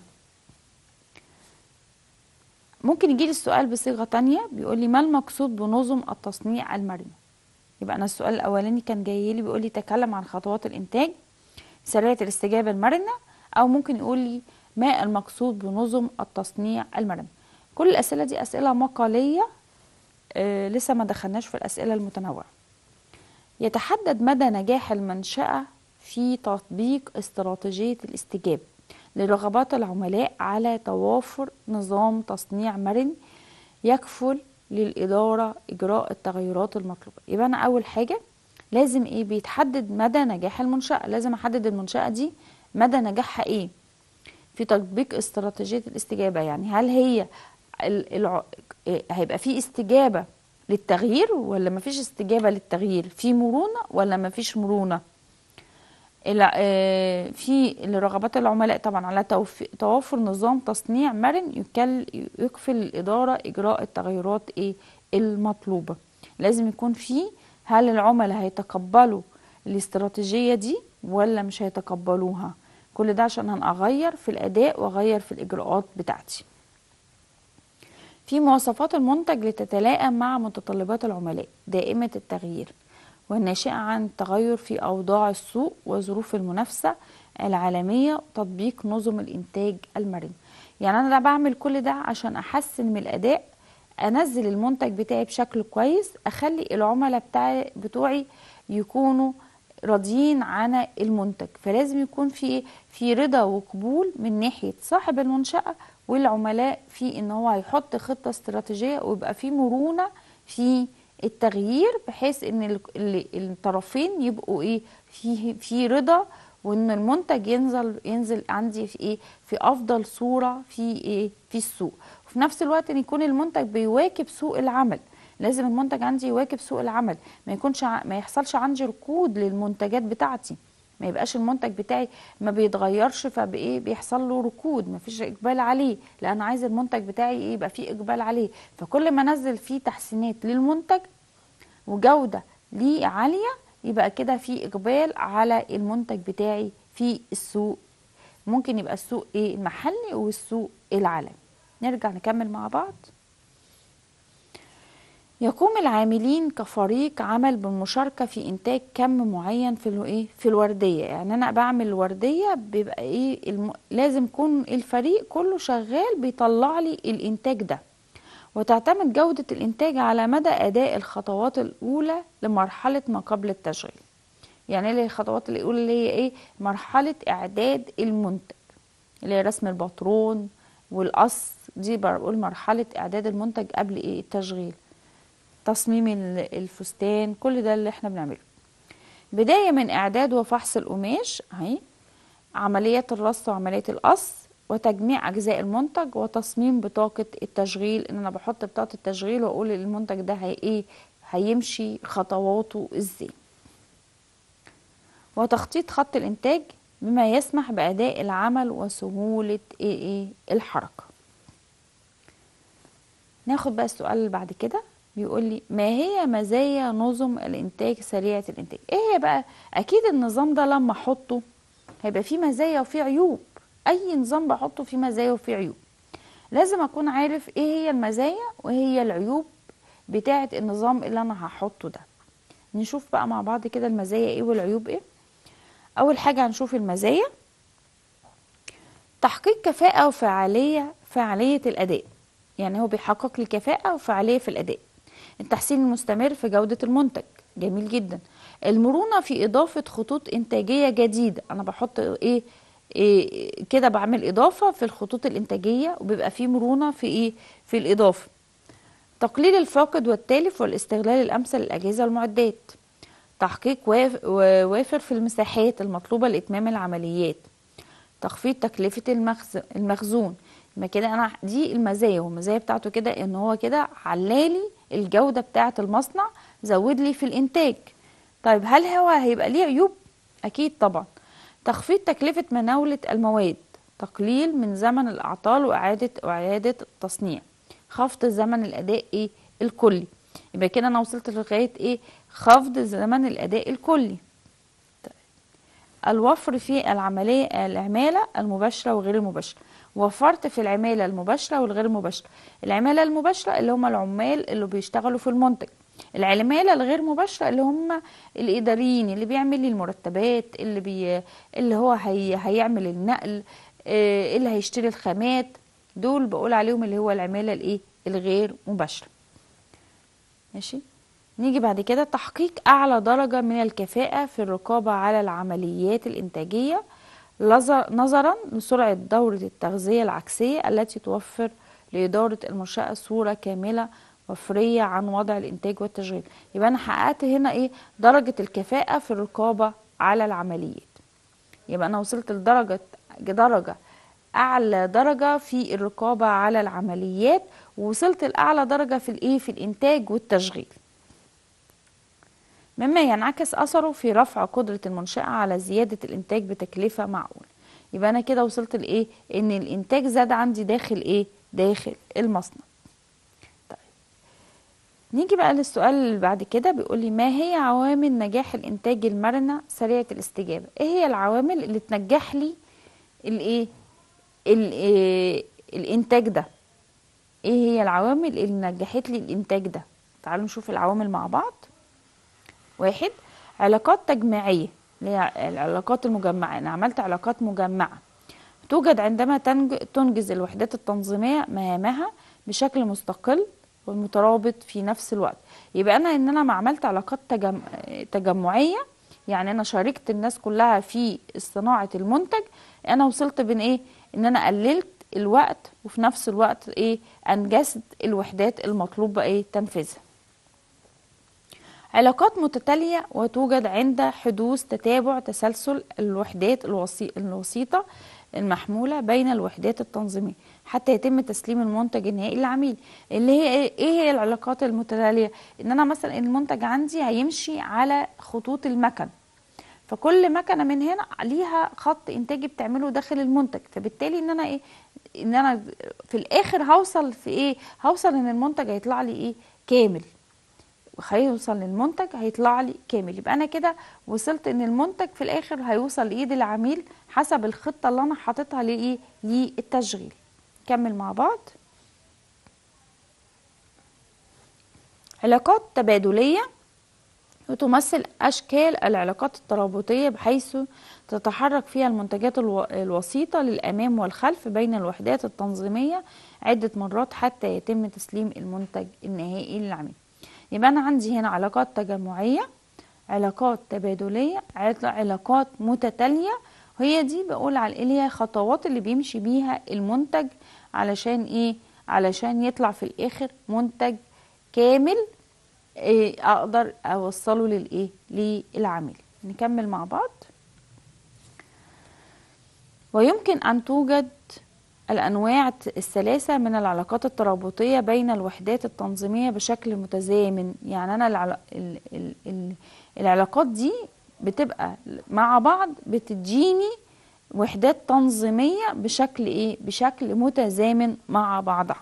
ممكن يجي لي السؤال بصيغة تانية بيقول لي ما المقصود بنظم التصنيع المرنة؟ يبقى أنا السؤال الأولاني كان جاي لي بيقول لي تكلم عن خطوات الإنتاج سريعة الاستجابة المرنة، أو ممكن يقول لي ما المقصود بنظم التصنيع المرنة. كل الأسئلة دي أسئلة مقالية، آه لسه ما دخلناش في الأسئلة المتنوعة. يتحدد مدى نجاح المنشأة في تطبيق استراتيجية الاستجابة لرغبات العملاء على توافر نظام تصنيع مرن يكفل للإدارة إجراء التغيرات المطلوبة. يبقى أنا أول حاجة لازم إيه؟ بيتحدد مدى نجاح المنشأة، لازم أحدد المنشأة دي مدى نجاحها إيه في تطبيق استراتيجية الاستجابة. يعني هل هي الع... هيبقى في استجابة للتغيير ولا مفيش استجابة للتغيير؟ في مرونة ولا مفيش مرونة؟ في لرغبات العملاء طبعا على توافر نظام تصنيع مرن يكفل الإدارة إجراء التغيرات إيه المطلوبة. لازم يكون في، هل العملاء هيتقبلوا الاستراتيجية دي ولا مش هيتقبلوها؟ كل ده عشان هنغير في الأداء وأغير في الإجراءات بتاعتي. في مواصفات المنتج لتتلائم مع متطلبات العملاء دائمة التغيير والناشئة عن التغير في أوضاع السوق وظروف المنافسة العالمية وتطبيق نظم الإنتاج المرن. يعني أنا بعمل كل ده عشان أحسن من الأداء، أنزل المنتج بتاعي بشكل كويس، أخلي العملاء بتاعي بتوعي يكونوا راضيين عن المنتج. فلازم يكون في في رضا وقبول من ناحية صاحب المنشأة والعملاء في إن هو هيحط خطة استراتيجية، ويبقى في مرونة في التغيير بحيث ان الطرفين يبقوا ايه؟ في في رضا، وان المنتج ينزل ينزل عندي في ايه؟ في افضل صورة في ايه؟ في السوق. وفي نفس الوقت ان يكون المنتج بيواكب سوق العمل. لازم المنتج عندي يواكب سوق العمل، ما يكونش ما يحصلش عندي ركود للمنتجات بتاعتي، ما يبقاش المنتج بتاعي ما بيتغيرش فبايه؟ بيحصل له ركود، ما فيش اقبال عليه، لان عايز المنتج بتاعي ايه؟ يبقى فيه اقبال عليه. فكل ما انزل فيه تحسينات للمنتج وجودة ليه عالية، يبقى كده في إقبال على المنتج بتاعي في السوق. ممكن يبقى السوق إيه؟ المحلي والسوق العالمي. نرجع نكمل مع بعض. يقوم العاملين كفريق عمل بالمشاركة في إنتاج كم معين في الإيه؟ في الوردية. يعني أنا بعمل الوردية بيبقى إيه؟ الم... لازم يكون الفريق كله شغال بيطلع لي الإنتاج ده. وتعتمد جودة الإنتاج على مدى أداء الخطوات الأولى لمرحلة ما قبل التشغيل. يعني اللي الخطوات الأولى اللي هي إيه؟ مرحلة إعداد المنتج، اللي هي رسم الباترون والقص، دي بقول مرحلة إعداد المنتج قبل إيه؟ التشغيل. تصميم الفستان، كل ده اللي احنا بنعمله. بداية من إعداد وفحص القماش اهي، عمليات الرص وعملية القص، وتجميع أجزاء المنتج، وتصميم بطاقة التشغيل، إن أنا بحط بطاقة التشغيل وأقول المنتج ده هي إيه، هيمشي خطواته إزاي. وتخطيط خط الإنتاج بما يسمح بأداء العمل وسهولة إيه إيه الحركة. ناخد بقى السؤال اللي بعد كده، بيقول لي ما هي مزايا نظم الإنتاج سريعة الإنتاج؟ إيه هي بقى؟ أكيد النظام ده لما أحطه هيبقى فيه مزايا وفيه عيوب. أي نظام بحطه فيه مزايا وفيه عيوب، لازم أكون عارف إيه هي المزايا وإيه هي العيوب بتاعة النظام اللي أنا هحطه ده. نشوف بقى مع بعض كده المزايا إيه والعيوب إيه. أول حاجة هنشوف المزايا: تحقيق كفاءة وفعالية، فعالية الأداء، يعني هو بيحقق لي كفاءة وفعالية في الأداء. التحسين المستمر في جودة المنتج، جميل جدا. المرونة في إضافة خطوط إنتاجية جديدة، أنا بحط إيه, إيه كده، بعمل إضافة في الخطوط الإنتاجية وبيبقى فيه مرونة في إيه في الإضافة. تقليل الفاقد والتالف والاستغلال الأمثل للأجهزة والمعدات. تحقيق وافر في المساحات المطلوبة لإتمام العمليات. تخفيض تكلفة المخزون. يبقى كده انا دي المزايا، والمزايا بتاعته كده ان هو كده علالي الجودة بتاعة المصنع، زود لي في الانتاج. طيب هل هو هيبقى ليه عيوب؟ اكيد طبعا. تخفيض تكلفة مناولة المواد، تقليل من زمن الاعطال واعادة واعادة التصنيع، خفض زمن الاداء ايه الكلي. يبقى كده انا وصلت لغاية ايه، خفض زمن الاداء الكلي. الوفر في العملية العمالة المباشرة وغير المباشرة، وفرت في العمالة المباشرة والغير المباشرة. العمالة المباشرة اللي هم العمال اللي بيشتغلوا في المنتج، العمالة الغير مباشرة اللي هم الإداريين اللي بيعمل لي المرتبات، اللي بي اللي هو هي هيعمل النقل، اللي هيشتري الخامات، دول بقول عليهم اللي هو العمالة الايه الغير مباشرة. ماشي. نيجي بعد كده تحقيق أعلى درجة من الكفاءة في الرقابة على العمليات الإنتاجية نظرا لسرعة دورة التغذية العكسية التي توفر لإدارة المنشأة صورة كاملة وفرية عن وضع الإنتاج والتشغيل. يبقى أنا حققت هنا إيه، درجة الكفاءة في الرقابة على العمليات. يبقى أنا وصلت لدرجة درجة أعلى درجة في الرقابة على العمليات، ووصلت لأعلى درجة في الإيه في الإنتاج والتشغيل، مما ينعكس أثره في رفع قدرة المنشأة على زيادة الإنتاج بتكلفة معقولة. يبقى أنا كده وصلت لإيه، إن الإنتاج زاد عندي داخل إيه داخل المصنع. طيب نيجي بقى للسؤال اللي بعد كده، بيقول لي ما هي عوامل نجاح الإنتاج المرنة سريعة الاستجابة؟ إيه هي العوامل اللي تنجح لي الإيه الإيه الإنتاج ده؟ إيه هي العوامل اللي نجحت لي الإنتاج ده؟ تعالوا نشوف العوامل مع بعض. واحد، علاقات تجميعية، اللي هي العلاقات المجمعة. أنا عملت علاقات مجمعة توجد عندما تنجز الوحدات التنظيمية مهامها بشكل مستقل ومترابط في نفس الوقت. يبقى أنا إن أنا ما عملت علاقات تجم... تجمعية، يعني أنا شاركت الناس كلها في صناعة المنتج، أنا وصلت بين إيه، إن أنا قللت الوقت وفي نفس الوقت إيه أنجزت الوحدات المطلوب إيه تنفيذها. علاقات متتالية وتوجد عند حدوث تتابع تسلسل الوحدات الوسي... الوسيطة المحمولة بين الوحدات التنظيمية حتى يتم تسليم المنتج النهائي للعميل. اللي هي ايه هي العلاقات المتتالية؟ ان انا مثلا المنتج عندي هيمشي على خطوط المكن، فكل مكنة من هنا ليها خط انتاجي بتعمله داخل المنتج، فبالتالي ان انا ايه ان انا في الاخر هوصل في ايه هوصل ان المنتج هيطلع لي ايه كامل، هيوصل للمنتج هيطلع لي كامل. يبقى انا كده وصلت ان المنتج في الاخر هيوصل لايد العميل حسب الخطه اللي انا حاططها لايه للتشغيل. كمل مع بعض. علاقات تبادليه وتمثل اشكال العلاقات الترابطيه بحيث تتحرك فيها المنتجات الوسيطه للامام والخلف بين الوحدات التنظيميه عده مرات حتى يتم تسليم المنتج النهائي للعميل. يبقى أنا عندي هنا علاقات تجمعية، علاقات تبادلية، علاقات متتالية، وهي دي بقول على اللي هي خطوات اللي بيمشي بيها المنتج علشان إيه؟ علشان يطلع في الآخر منتج كامل إيه اقدر اوصله للايه للعميل. نكمل مع بعض. ويمكن ان توجد الأنواع الثلاثة من العلاقات الترابطية بين الوحدات التنظيمية بشكل متزامن. يعني أنا العلا... ال... ال... ال... العلاقات دي بتبقى مع بعض بتديني وحدات تنظيمية بشكل إيه؟ بشكل متزامن مع بعضها.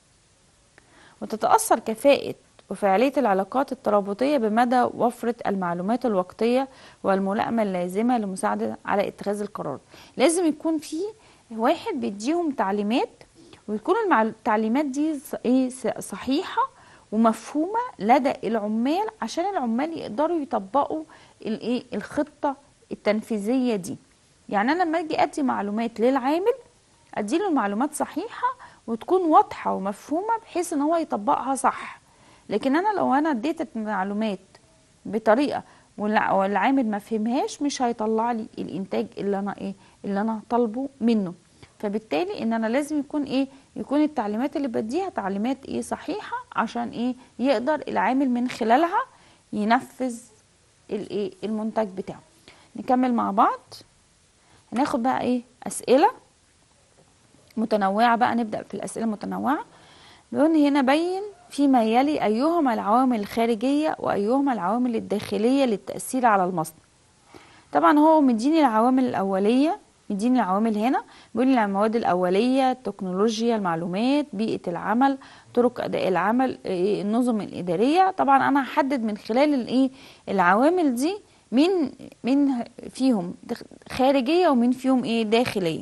وتتأثر كفاءة وفعالية العلاقات الترابطية بمدى وفرة المعلومات الوقتية والملائمة اللازمة لمساعدة على اتخاذ القرار. لازم يكون في واحد بيديهم تعليمات، ويكون التعليمات دي ايه صحيحة ومفهومة لدى العمال، عشان العمال يقدروا يطبقوا الايه الخطة التنفيذية دي. يعني انا لما اجي ادي معلومات للعامل اديله المعلومات صحيحة وتكون واضحة ومفهومة بحيث ان هو يطبقها صح. لكن انا لو انا اديت المعلومات بطريقة والعامل ما فهمهاش مش هيطلع لي الانتاج اللي انا ايه اللي انا طالبه منه. فبالتالي ان انا لازم يكون ايه يكون التعليمات اللي بديها تعليمات ايه صحيحة، عشان ايه يقدر العامل من خلالها ينفذ الايه المنتج بتاعه. نكمل مع بعض. هناخد بقى ايه اسئلة متنوعة بقى. نبدأ في الاسئلة المتنوعة. بيقول هنا بين فيما يلي أيهما العوامل الخارجية وأيهما العوامل الداخلية للتأثير على المصنع. طبعا هو مديني العوامل الأولية، مديني العوامل هنا بيقول لي المواد الأولية، تكنولوجيا المعلومات، بيئة العمل، طرق أداء العمل، النظم الإدارية. طبعا أنا هحدد من خلال الإيه العوامل دي مين مين فيهم خارجية ومين فيهم إيه داخلية.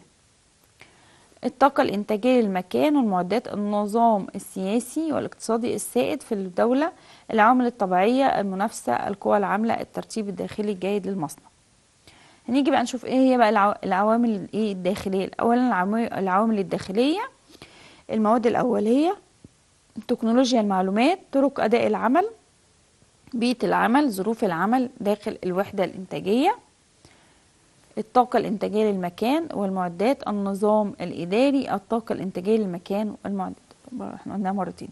الطاقة الإنتاجية للمكان والمعدات، النظام السياسي والاقتصادي السائد في الدولة، العوامل الطبيعية، المنافسة، القوى العاملة، الترتيب الداخلي الجيد للمصنع. هنيجي بقى نشوف ايه هي بقى العوامل الايه الداخلية. اولا العوامل الداخلية المواد الأولية، تكنولوجيا المعلومات، طرق أداء العمل، بيئة العمل، ظروف العمل داخل الوحدة الإنتاجية، الطاقة الإنتاجية للمكان والمعدات، النظام الإداري، الطاقة الإنتاجية للمكان والمعدات. احنا قلناها مرتين.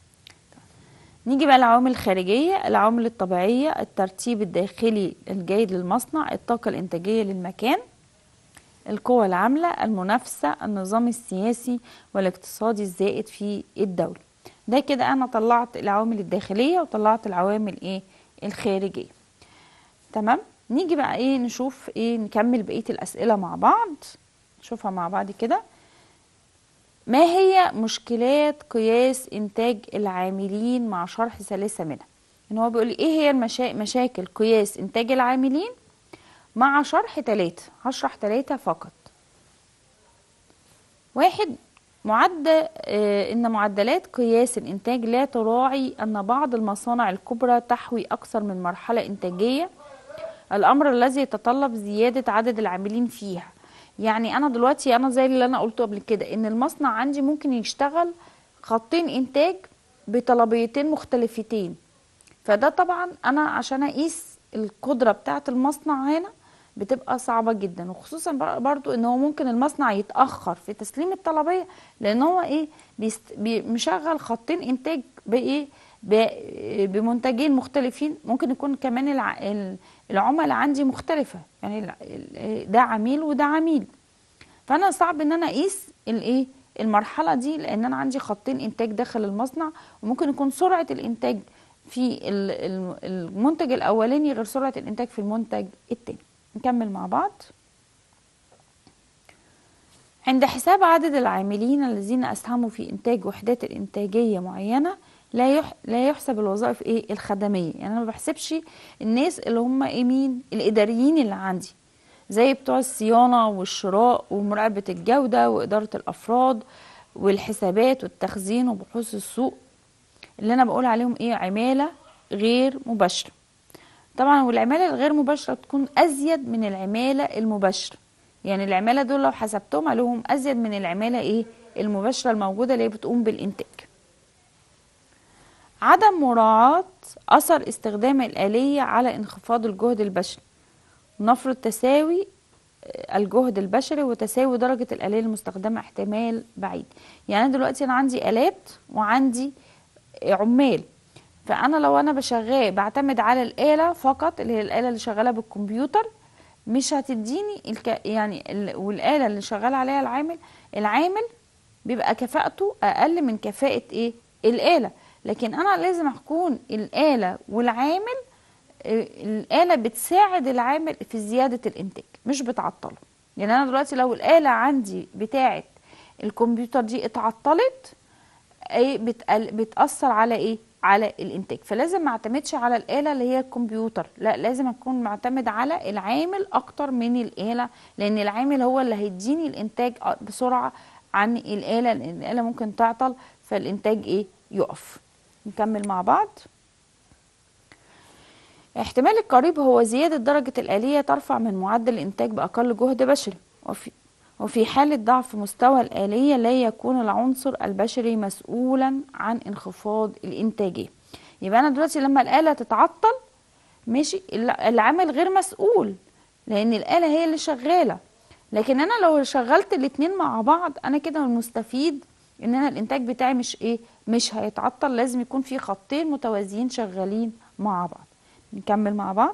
نيجي بقى العوامل الخارجية، العوامل الطبيعية، الترتيب الداخلي الجيد للمصنع، الطاقة الإنتاجية للمكان، القوى العاملة، المنافسة، النظام السياسي والاقتصادي الزائد في الدولة. ده كده أنا طلعت العوامل الداخلية وطلعت العوامل إيه الخارجية. تمام. نيجي بقى ايه نشوف ايه نكمل بقية الأسئلة مع بعض، نشوفها مع بعض كده. ما هي مشكلات قياس إنتاج العاملين مع شرح ثلاثة منها؟ ان هو بيقول ايه هي المشا... مشاكل قياس إنتاج العاملين مع شرح ثلاثة. هشرح ثلاثة فقط. واحد، معدل آه إن معدلات قياس الإنتاج لا تراعي أن بعض المصانع الكبرى تحوي أكثر من مرحلة إنتاجية، الأمر الذي يتطلب زيادة عدد العاملين فيها. يعني أنا دلوقتي أنا زي اللي أنا قلته قبل كده إن المصنع عندي ممكن يشتغل خطين إنتاج بطلبيتين مختلفتين، فده طبعا أنا عشان أقيس القدرة بتاعة المصنع هنا بتبقى صعبة جدا. وخصوصا برضو إن هو ممكن المصنع يتأخر في تسليم الطلبية لأن هو إيه بيست... مشغل خطين إنتاج بإيه بمنتجين مختلفين. ممكن يكون كمان الع... العملاء عندي مختلفة، يعني ده عميل وده عميل، فأنا صعب إن أنا أقيس الإيه المرحلة دي لأن أنا عندي خطين إنتاج داخل المصنع، وممكن يكون سرعة الإنتاج في المنتج الأولاني غير سرعة الإنتاج في المنتج التاني. نكمل مع بعض. عند حساب عدد العاملين الذين أسهموا في إنتاج وحدات الإنتاجية معينة لا يح... لا يحسب الوظائف ايه الخدميه. يعني انا ما بحسبش الناس اللي هم ايه مين الاداريين اللي عندي زي بتوع الصيانه والشراء ومراقبه الجوده واداره الافراد والحسابات والتخزين وبحوث السوق اللي انا بقول عليهم ايه عماله غير مباشره. طبعا والعماله الغير مباشره تكون ازيد من العماله المباشره. يعني العماله دول لو حسبتهم عليهم ازيد من العماله ايه المباشره الموجوده اللي بتقوم بالانتاج. عدم مراعاة أثر استخدام الآلية على انخفاض الجهد البشري، نفرض تساوي الجهد البشري وتساوي درجة الآلية المستخدمة احتمال بعيد. يعني دلوقتي أنا عندي آلات وعندي عمال، فانا لو انا بشغال بعتمد على الآلة فقط، اللي هي الآلة اللي شغالة بالكمبيوتر، مش هتديني الك... يعني ال... والآلة اللي شغال عليها العامل، العامل بيبقى كفاءته اقل من كفاءة ايه الآلة. لكن انا لازم اكون الآلة والعامل، الآلة بتساعد العامل في زيادة الانتاج مش بتعطله. يعني انا دلوقتي لو الآلة عندي بتاعة الكمبيوتر دي اتعطلت، ايه بتقل بتأثر على ايه على الانتاج. فلازم ما اعتمدش على الآلة اللي هي الكمبيوتر، لا لازم اكون معتمد على العامل اكتر من الآلة، لان العامل هو اللي هيديني الانتاج بسرعة عن الآلة، لان الآلة ممكن تعطل فالانتاج ايه يقف. نكمل مع بعض. احتمال القريب هو زيادة درجة الآلية ترفع من معدل الإنتاج بأقل جهد بشري، وفي وفي حالة ضعف مستوى الآلية لا يكون العنصر البشري مسؤولا عن انخفاض الإنتاجية. يبقى أنا دلوقتي لما الآلة تتعطل، ماشي، العامل غير مسؤول لأن الآلة هي اللي شغالة. لكن أنا لو شغلت الاتنين مع بعض، أنا كده المستفيد إن أنا الإنتاج بتاعي مش إيه مش هيتعطل. لازم يكون في خطين متوازيين شغالين مع بعض. نكمل مع بعض.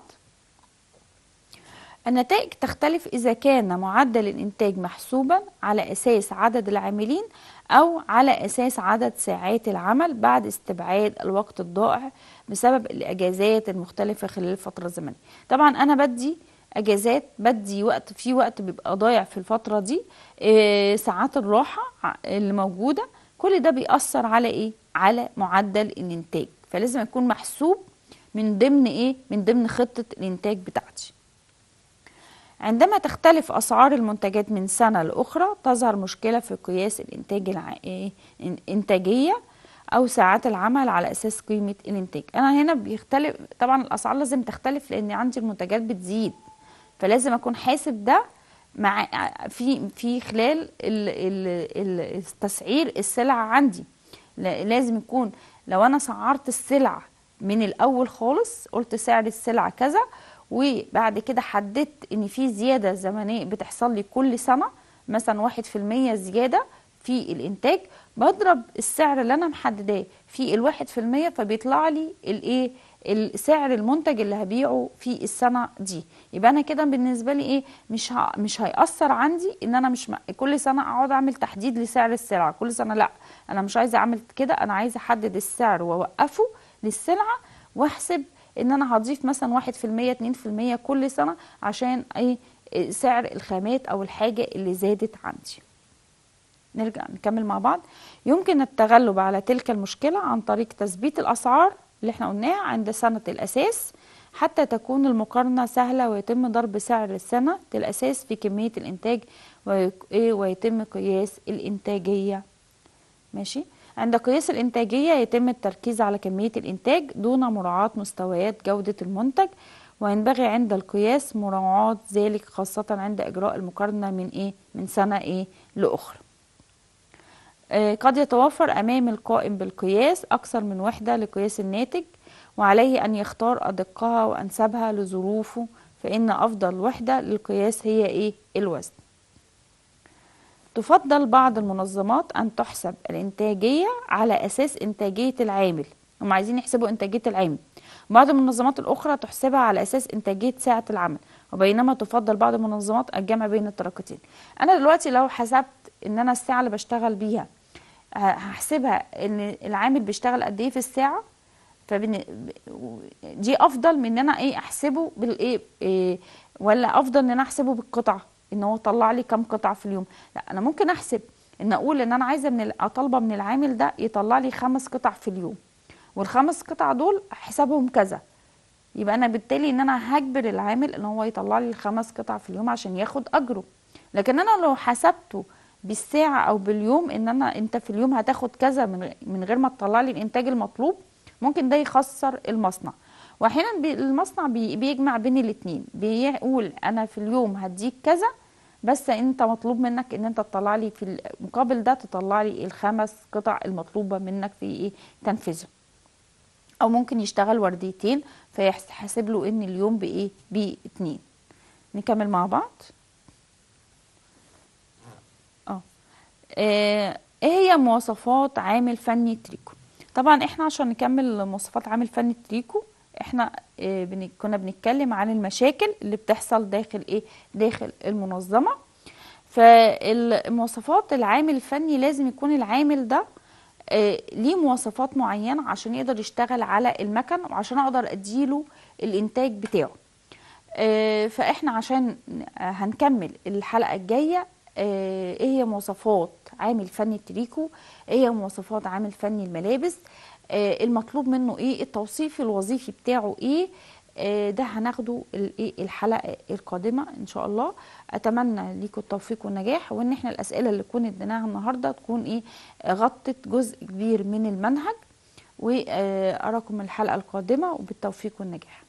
النتائج تختلف إذا كان معدل الإنتاج محسوبا على أساس عدد العاملين أو على أساس عدد ساعات العمل بعد استبعاد الوقت الضائع بسبب الأجازات المختلفة خلال الفترة الزمنية. طبعا أنا بدي أجازات، بدي وقت، في وقت بيبقى ضايع في الفترة دي، إيه ساعات الراحة اللي موجودة، كل ده بيأثر على إيه على معدل الإنتاج. فلازم يكون محسوب من ضمن إيه من ضمن خطة الإنتاج بتاعتي. عندما تختلف أسعار المنتجات من سنة لأخرى، تظهر مشكلة في قياس الإنتاج الع... إنتاجية أو ساعات العمل على أساس قيمة الإنتاج. أنا هنا بيختلف طبعا، الأسعار لازم تختلف لأن عندي المنتجات بتزيد، فلازم أكون حاسب ده مع في في خلال ال... ال... ال... تسعير السلع عندي. لازم يكون لو أنا سعرت السلع من الأول خالص، قلت سعر السلع كذا، وبعد كده حددت ان في زيادة زمنية بتحصل لي كل سنة، مثلا واحد في المية زيادة في الانتاج، بضرب السعر اللي انا محدداه في الواحد في المية، فبيطلع لي الايه السعر المنتج اللي هبيعه في السنة دي. يبقى انا كده بالنسبة لي ايه مش ه... مش هيأثر عندي ان انا مش م... كل سنة اقعد اعمل تحديد لسعر السلعة كل سنة، لا انا مش عايزة اعمل كده، انا عايزة احدد السعر واوقفه للسلعة، واحسب ان انا هضيف مثلا واحد في المية اتنين في المية كل سنة عشان ايه سعر الخامات او الحاجة اللي زادت عندي. نرجع نكمل مع بعض. يمكن التغلب على تلك المشكلة عن طريق تثبيت الاسعار اللي احنا قلناها عند سنة الاساس، حتى تكون المقارنة سهلة ويتم ضرب سعر السنة الاساس في كمية الانتاج ويتم قياس الانتاجية. ماشي. عند قياس الإنتاجية يتم التركيز على كمية الإنتاج دون مراعاة مستويات جودة المنتج، وينبغي عند القياس مراعاة ذلك خاصة عند إجراء المقارنة من إيه من سنة إيه لأخرى. آه قد يتوفر أمام القائم بالقياس أكثر من وحدة لقياس الناتج، وعليه أن يختار أدقها وأنسبها لظروفه، فإن أفضل وحدة للقياس هي إيه الوزن. تفضل بعض المنظمات أن تحسب الإنتاجية على أساس إنتاجية العامل، هم عايزين يحسبوا إنتاجية العامل. بعض المنظمات الأخرى تحسبها على أساس إنتاجية ساعة العمل، وبينما تفضل بعض المنظمات الجمع بين الطريقتين. أنا دلوقتي لو حسبت إن أنا الساعة اللي بشتغل بيها هحسبها إن العامل بيشتغل قد إيه في الساعة، فبن... دي أفضل من إن أنا إيه أحسبه بالإيه إيه، ولا أفضل إن أنا أحسبه بالقطعة ان هو طلع لي كام قطعه في اليوم. لا انا ممكن احسب ان اقول ان انا عايزه من اطالبه من العامل ده يطلع لي خمس قطع في اليوم، والخمس قطع دول حسابهم كذا، يبقى انا بالتالي ان انا هجبر العامل ان هو يطلع لي الخمس قطع في اليوم عشان ياخد اجره. لكن انا لو حسبته بالساعه او باليوم ان انا انت في اليوم هتاخد كذا من من غير ما تطلع لي الانتاج المطلوب، ممكن ده يخسر المصنع. واحيانا المصنع بيجمع بين الاثنين، بيقول انا في اليوم هديك كذا بس انت مطلوب منك ان انت تطلع لي في المقابل ده تطلع لي الخمس قطع المطلوبه منك في ايه تنفيذه. او ممكن يشتغل ورديتين فيحسب له ان اليوم بايه باتنين. نكمل مع بعض. اه ايه هي مواصفات عامل فني تريكو؟ طبعا احنا عشان نكمل مواصفات عامل فني التريكو، احنا اه بن- كنا بنتكلم عن المشاكل اللي بتحصل داخل ايه داخل المنظمة. فالمواصفات العامل الفني لازم يكون العامل ده آه، ليه مواصفات معينة عشان يقدر يشتغل على المكن، وعشان اقدر اديله الانتاج بتاعه. آه، فاحنا عشان آه، هنكمل الحلقة الجاية آه، ايه هي مواصفات عامل فني التريكو، ايه هي مواصفات عامل فني الملابس، آه، المطلوب منه ايه، التوصيف الوظيفي بتاعه ايه. آه، ده هناخده الايه الحلقة القادمة ان شاء الله. اتمنى ليكم التوفيق والنجاح، وان احنا الاسئلة اللي كنا اديناها النهاردة تكون ايه غطت جزء كبير من المنهج. واراكم الحلقة القادمة وبالتوفيق والنجاح.